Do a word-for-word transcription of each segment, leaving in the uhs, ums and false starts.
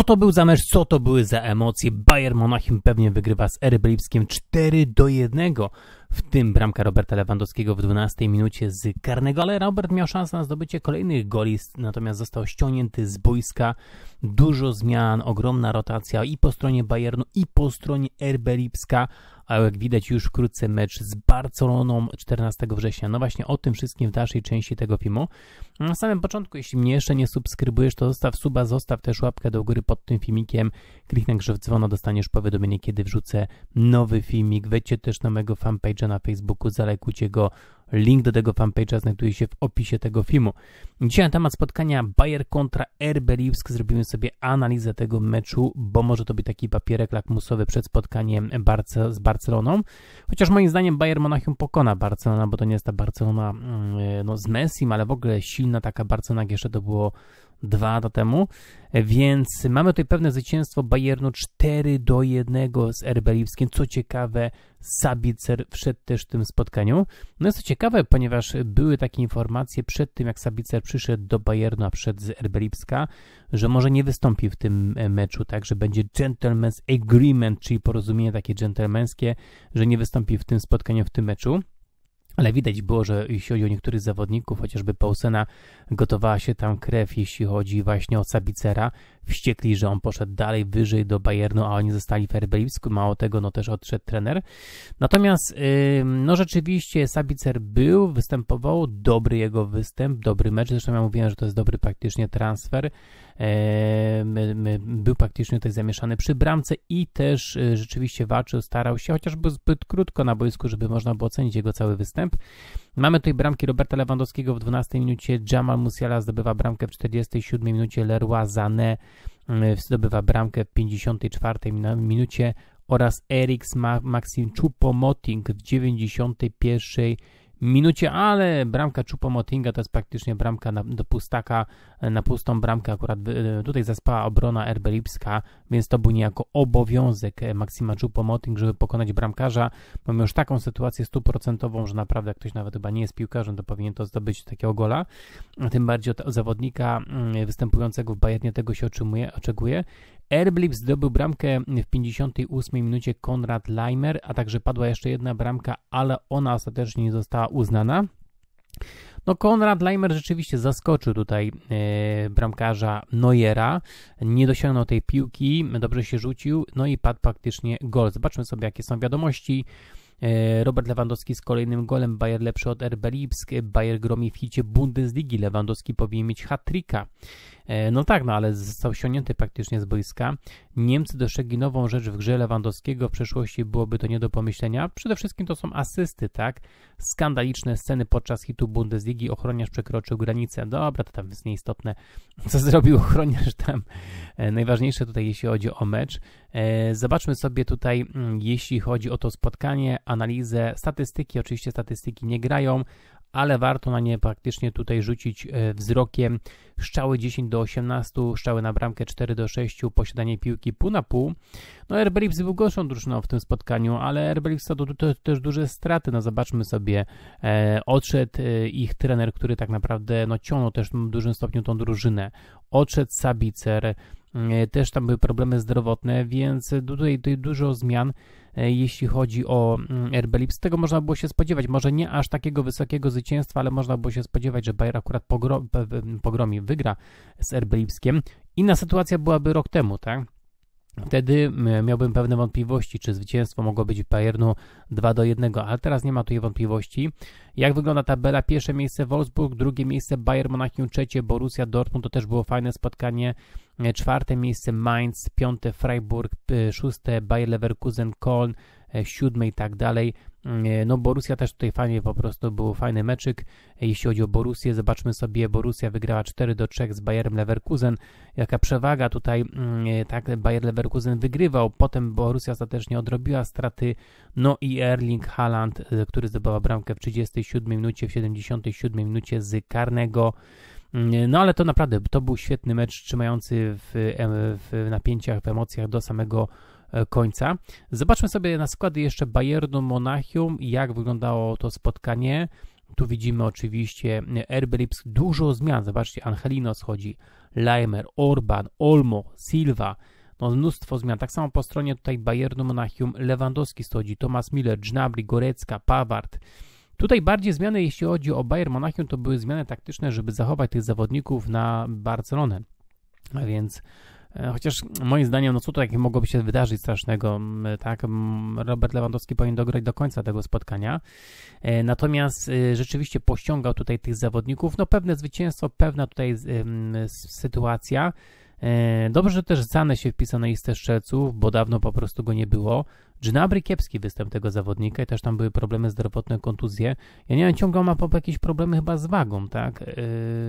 Co to był za mecz, co to były za emocje? Bayern Monachium pewnie wygrywa z R B Lipskiem cztery do jednego. W tym bramka Roberta Lewandowskiego w dwunastej minucie z karnego, ale Robert miał szansę na zdobycie kolejnych goli, natomiast został ściągnięty z boiska. Dużo zmian, ogromna rotacja i po stronie Bayernu, i po stronie R B Lipska, a jak widać już wkrótce mecz z Barceloną czternastego września. No właśnie o tym wszystkim w dalszej części tego filmu. Na samym początku, jeśli mnie jeszcze nie subskrybujesz, to zostaw suba, zostaw też łapkę do góry pod tym filmikiem, kliknij grzew dzwona, dostaniesz powiadomienie, kiedy wrzucę nowy filmik. Wejdźcie też na mojego fanpage'a na Facebooku, zalajkujcie go. Link do tego fanpage'a znajduje się w opisie tego filmu. Dzisiaj na temat spotkania Bayern kontra R B Lipsk zrobimy sobie analizę tego meczu, bo może to być taki papierek lakmusowy przed spotkaniem Barce z Barceloną. Chociaż moim zdaniem Bayern Monachium pokona Barcelona, bo to nie jest ta Barcelona no, z Messim, ale w ogóle silna taka Barcelona, jak jeszcze to było dwa lata temu, więc mamy tutaj pewne zwycięstwo Bayernu cztery do jednego z R B Lipskiem. Co ciekawe, Sabitzer wszedł też w tym spotkaniu. No jest to ciekawe, ponieważ były takie informacje przed tym, jak Sabitzer przyszedł do Bayernu, a przyszedł z R B Lipska, że może nie wystąpi w tym meczu, tak, że będzie gentleman's agreement, czyli porozumienie takie dżentelmeńskie, że nie wystąpi w tym spotkaniu, w tym meczu. Ale widać było, że jeśli chodzi o niektórych zawodników, chociażby Poulsena, gotowała się tam krew, jeśli chodzi właśnie o Sabitzera. Wściekli, że on poszedł dalej, wyżej do Bayernu, a oni zostali w R B Lipsku. Mało tego, no też odszedł trener. Natomiast, yy, no rzeczywiście Sabitzer był, występował, dobry jego występ, dobry mecz. Zresztą ja mówiłem, że to jest dobry praktycznie transfer. Yy, był praktycznie tutaj zamieszany przy bramce i też yy, rzeczywiście walczył, starał się, chociaż był zbyt krótko na boisku, żeby można było ocenić jego cały występ. Mamy tutaj bramki Roberta Lewandowskiego w dwunastej minucie, Jamal Musiala zdobywa bramkę w czterdziestej siódmej minucie, Leroy Sané zdobywa bramkę w pięćdziesiątej czwartej minucie oraz Eric Maxim Choupo-Moting w dziewięćdziesiątej pierwszej minucie, ale bramka Choupo-Motinga to jest praktycznie bramka na, do pustaka, na pustą bramkę akurat tutaj zaspała obrona R B Lipska, więc to był niejako obowiązek Maxima Choupo-Moting, żeby pokonać bramkarza. Mamy już taką sytuację stuprocentową, że naprawdę jak ktoś nawet chyba nie jest piłkarzem, to powinien to zdobyć takiego gola, tym bardziej od zawodnika występującego w Bayernie tego się otrzymuje, oczekuje. R B Lipsk zdobył bramkę w pięćdziesiątej ósmej minucie Konrad Laimer, a także padła jeszcze jedna bramka, ale ona ostatecznie nie została uznana. No Konrad Laimer rzeczywiście zaskoczył tutaj e, bramkarza Neuera, nie dosięgnął tej piłki, dobrze się rzucił, no i padł praktycznie gol. Zobaczmy sobie, jakie są wiadomości. Robert Lewandowski z kolejnym golem, Bayern lepszy od R B Lipsk, Bayern gromi w hicie Bundesligi, Lewandowski powinien mieć hat-tricka. No tak, no ale został ściągnięty praktycznie z boiska. Niemcy dostrzegli nową rzecz w grze Lewandowskiego, w przeszłości byłoby to nie do pomyślenia. Przede wszystkim to są asysty, tak? Skandaliczne sceny podczas hitu Bundesligi, ochroniarz przekroczył granicę. Dobra, to tam jest nieistotne, co zrobił ochroniarz tam. Najważniejsze tutaj, jeśli chodzi o mecz. Zobaczmy sobie tutaj, jeśli chodzi o to spotkanie, analizę, statystyki. Oczywiście statystyki nie grają, ale warto na nie praktycznie tutaj rzucić wzrokiem. Strzały dziesięć do osiemnastu, strzały na bramkę cztery do sześciu, posiadanie piłki pół na pół. No R B Lipsk był gorszą drużyną w tym spotkaniu, ale R B Lipsk to, to, to też duże straty. No zobaczmy sobie, e, odszedł e, ich trener, który tak naprawdę no, ciągnął też w dużym stopniu tą drużynę. Odszedł Sabitzer, e, też tam były problemy zdrowotne, więc tutaj, tutaj dużo zmian. Jeśli chodzi o R B Lipsk, tego można było się spodziewać, może nie aż takiego wysokiego zwycięstwa, ale można było się spodziewać, że Bayern akurat pogrom, pogromi, wygra z R B Lipskiem. Inna sytuacja byłaby rok temu, tak? Wtedy miałbym pewne wątpliwości, czy zwycięstwo mogło być w Bayernu dwa do jednego, ale teraz nie ma tutaj wątpliwości. Jak wygląda tabela? Pierwsze miejsce Wolfsburg, drugie miejsce Bayern Monachium, trzecie Borussia Dortmund, to też było fajne spotkanie. Czwarte miejsce Mainz, piąte Freiburg, szóste Bayer Leverkusen, Köln, siódme i tak dalej. No Borussia też tutaj fajnie, po prostu był fajny meczyk. Jeśli chodzi o Borussię, zobaczmy sobie, Borussia wygrała cztery do trzech z Bayerem Leverkusen. Jaka przewaga tutaj, tak, Bayer Leverkusen wygrywał, potem Borussia ostatecznie odrobiła straty, no i Erling Haaland, który zdobyła bramkę w trzydziestej siódmej minucie, w siedemdziesiątej siódmej minucie z karnego. No ale to naprawdę, to był świetny mecz, trzymający w, w napięciach, w emocjach do samego końca. Zobaczmy sobie na składy jeszcze Bayernu Monachium, jak wyglądało to spotkanie. Tu widzimy oczywiście R B Lipsk, dużo zmian. Zobaczcie, Angelino schodzi, Leimer, Orban, Olmo, Silva. No mnóstwo zmian. Tak samo po stronie tutaj Bayernu Monachium Lewandowski schodzi, Thomas Müller, Gnabry, Gorecka, Pavard. Tutaj bardziej zmiany, jeśli chodzi o Bayern Monachium, to były zmiany taktyczne, żeby zachować tych zawodników na Barcelonę. A więc chociaż moim zdaniem, no co tutaj mogłoby się wydarzyć strasznego, tak, Robert Lewandowski powinien dograć do końca tego spotkania, natomiast rzeczywiście pościągał tutaj tych zawodników, no pewne zwycięstwo, pewna tutaj sytuacja. Dobrze, że też Zane się wpisał na listę strzelców, bo dawno po prostu go nie było. Gnabry, kiepski występ tego zawodnika i też tam były problemy zdrowotne, kontuzje. Ja nie wiem, ciągle ma jakieś problemy chyba z wagą, tak? Yy,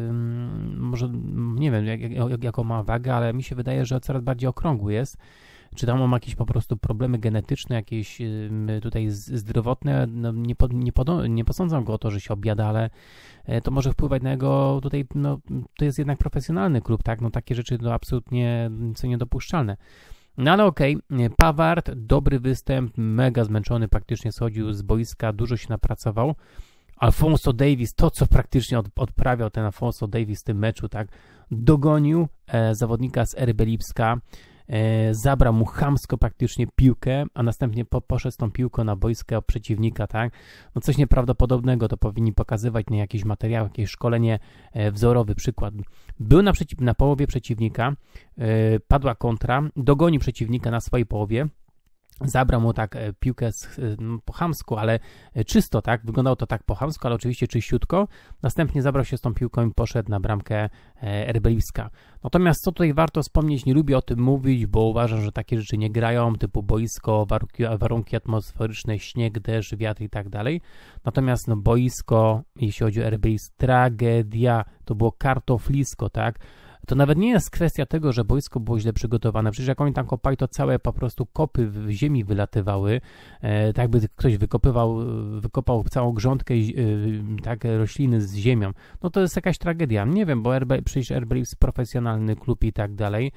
może, nie wiem, jak, jak, jaką ma wagę, ale mi się wydaje, że coraz bardziej okrągły jest. Czy tam on ma jakieś po prostu problemy genetyczne, jakieś yy, tutaj zdrowotne, no nie, po, nie, pod, nie posądzam go o to, że się objada, ale yy, to może wpływać na jego, tutaj, no to jest jednak profesjonalny klub, tak? No takie rzeczy to absolutnie są niedopuszczalne. No ale okej, okay. Pavard, dobry występ, mega zmęczony, praktycznie schodził z boiska, dużo się napracował. Alphonso Davies, to co praktycznie od, odprawiał ten Alphonso Davies w tym meczu, tak, dogonił e, zawodnika z R B Lipska, e, zabrał mu chamsko praktycznie piłkę, a następnie po, poszedł z tą piłką na boisko przeciwnika, tak, no coś nieprawdopodobnego, to powinni pokazywać na jakiś materiał, jakieś szkolenie e, wzorowy, przykład. Był na, przeciw, na połowie przeciwnika, e, padła kontra, dogonił przeciwnika na swojej połowie, zabrał mu tak piłkę z, no, po chamsku, ale czysto, tak, wyglądało to tak po chamsku, ale oczywiście czyściutko. Następnie zabrał się z tą piłką i poszedł na bramkę R B Lipska. Natomiast co tutaj warto wspomnieć, nie lubię o tym mówić, bo uważam, że takie rzeczy nie grają, typu boisko, warunki, warunki atmosferyczne, śnieg, deszcz, wiatr i tak dalej. Natomiast no boisko, jeśli chodzi o R B Lipsk, tragedia, to było kartoflisko, tak. To nawet nie jest kwestia tego, że boisko było źle przygotowane. Przecież jak oni tam kopali, to całe po prostu kopy w ziemi wylatywały. E, tak by ktoś wykopywał, wykopał całą grządkę e, tak, rośliny z ziemią. No to jest jakaś tragedia. Nie wiem, bo R B, przecież R B jest profesjonalny klub i tak dalej.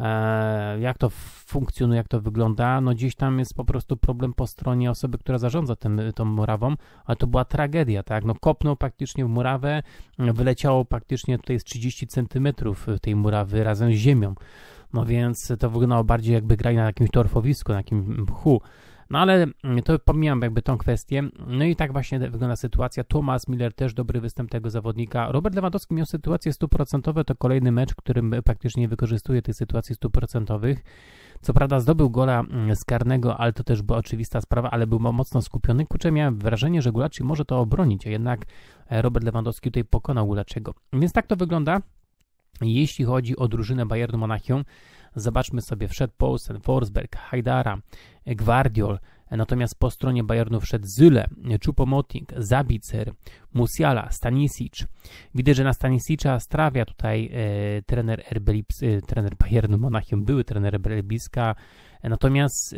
E, jak to funkcjonuje, jak to wygląda? No gdzieś tam jest po prostu problem po stronie osoby, która zarządza tym, tą murawą, ale to była tragedia, tak? No kopnął praktycznie w murawę, wyleciało praktycznie tutaj z trzydzieści centymetrów tej murawy razem z ziemią. No więc to wyglądało bardziej jakby grali na jakimś torfowisku, na jakimś mchu. No ale to pomijam jakby tą kwestię. No i tak właśnie wygląda sytuacja. Thomas Müller też dobry występ tego zawodnika. Robert Lewandowski miał sytuacje stuprocentowe, to kolejny mecz, którym praktycznie nie wykorzystuje tych sytuacji stuprocentowych. Co prawda zdobył gola z karnego, ale to też była oczywista sprawa, ale był mocno skupiony. Kurczę, miałem wrażenie, że Gulaci może to obronić, a jednak Robert Lewandowski tutaj pokonał Gulaczego. Więc tak to wygląda. Jeśli chodzi o drużynę Bayernu Monachium, zobaczmy sobie, wszedł Poulsen, Forsberg, Hajdara, Gvardiol, natomiast po stronie Bayernu wszedł Zyle, Choupo-Moting, Zabicer, Musiala, Stanisic. Widać, że na Stanisicza strawia tutaj e, trener, R B Lips, e, trener Bayernu Monachium, były trener R B Lipska, natomiast e,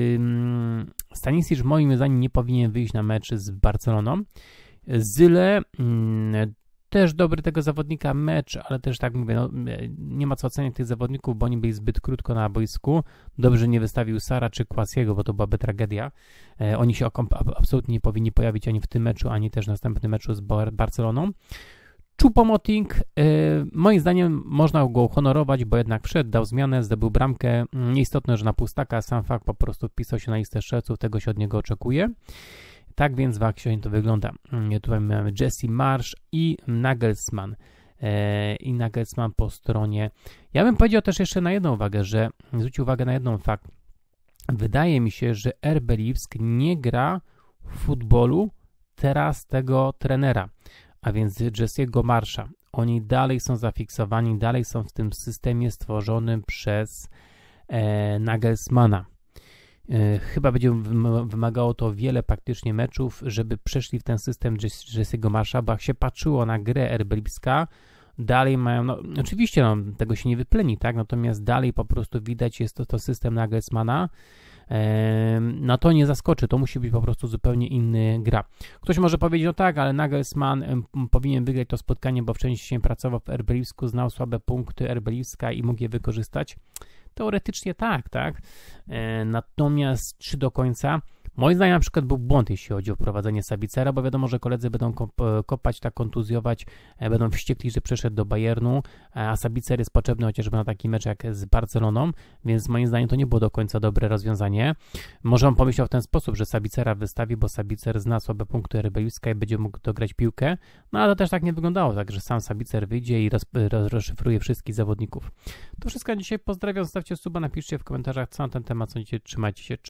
Stanisic moim zdaniem nie powinien wyjść na mecz z Barceloną. Zyle mm, też dobry tego zawodnika mecz, ale też tak mówię, no, nie ma co oceniać tych zawodników, bo oni byli zbyt krótko na boisku. Dobrze nie wystawił Sara czy Kwasiego, bo to byłaby tragedia. E, oni się absolutnie nie powinni pojawić ani w tym meczu, ani też w następnym meczu z Barceloną. Choupo-Moting, e, moim zdaniem można go honorować, bo jednak wszedł, dał zmianę, zdobył bramkę. Nieistotne, że na pustaka, sam fakt po prostu wpisał się na listę strzelców, tego się od niego oczekuje. Tak więc w akcji to wygląda. Tutaj mamy Jesse Marsch i Nagelsmann. E, I Nagelsmann po stronie. Ja bym powiedział też jeszcze na jedną uwagę, że zwrócił uwagę na jedną fakt. Wydaje mi się, że R B Lipsk nie gra w futbolu teraz tego trenera, a więc Jesse'ego Marsza. Oni dalej są zafiksowani, dalej są w tym systemie stworzonym przez e, Nagelsmana. Chyba będzie wymagało to wiele praktycznie meczów, żeby przeszli w ten system Jesse'ego Marsza, bo jak się patrzyło na grę R B Lipska, dalej mają, no oczywiście no, tego się nie wypleni, tak, natomiast dalej po prostu widać jest to, to system Nagelsmana, eee, no to nie zaskoczy, to musi być po prostu zupełnie inny gra. Ktoś może powiedzieć, no tak, ale Nagelsmann em, powinien wygrać to spotkanie, bo wcześniej pracował w R B Lipsku, znał słabe punkty R B Lipska i mógł je wykorzystać. Teoretycznie tak, tak. E, natomiast czy do końca? Moim zdaniem na przykład był błąd, jeśli chodzi o wprowadzenie Sabicera, bo wiadomo, że koledzy będą kopać, tak kontuzjować, będą wściekli, że przeszedł do Bayernu, a Sabicer jest potrzebny chociażby na taki mecz jak z Barceloną, więc moim zdaniem to nie było do końca dobre rozwiązanie. Może on pomyślał w ten sposób, że Sabicera wystawi, bo Sabicer zna słabe punkty R B Lipska i będzie mógł dograć piłkę, no ale to też tak nie wyglądało, także sam Sabicer wyjdzie i roz, roz, rozszyfruje wszystkich zawodników. To wszystko na dzisiaj, pozdrawiam, zostawcie suba, napiszcie w komentarzach, co na ten temat sądzicie, trzymajcie się.